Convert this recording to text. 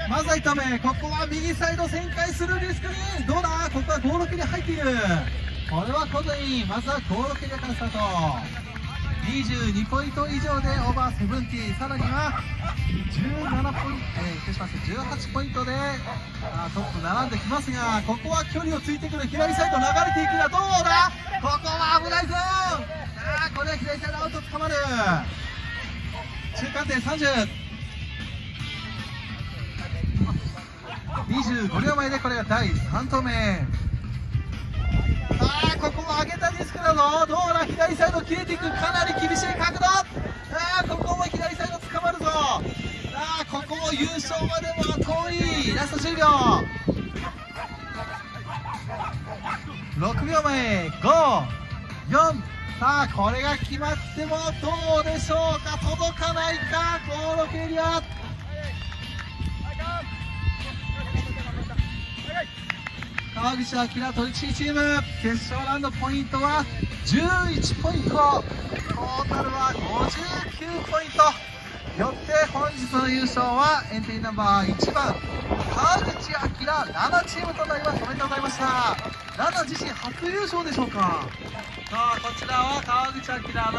まずは1投目、ここは右サイド旋回するリスクに、どうだ、ここはゴール蹴り入っている。これはコズイン、まずはゴール蹴りからスタート。22ポイント以上でオーバーセブンティー、さらには17ポイント、18ポイントでトップ並んできますが、ここは距離をついてくる左サイド流れていくが、どうだ、ここは危ないぞ。これは左サイドアウト捕まる。中間点30、25秒前でこれが第3投目。ここも上げたディスクだぞ。どうだ、左サイド切れていく、かなり厳しい角度。ここも左サイド捕まるぞ。ここも優勝までは遠い。ラスト10秒、6秒前、5、4、さあこれが決まってもどうでしょうか、届かないか、ゴールエリア。川口明トリチーチーム、決勝ラウンドポイントは11ポイント、トータルは59ポイント。よって本日の優勝はエントリーナンバー1番川口明ラナチームとなります。おめでとうございました。ラナ自身初優勝でしょうか。さあこちらは川口明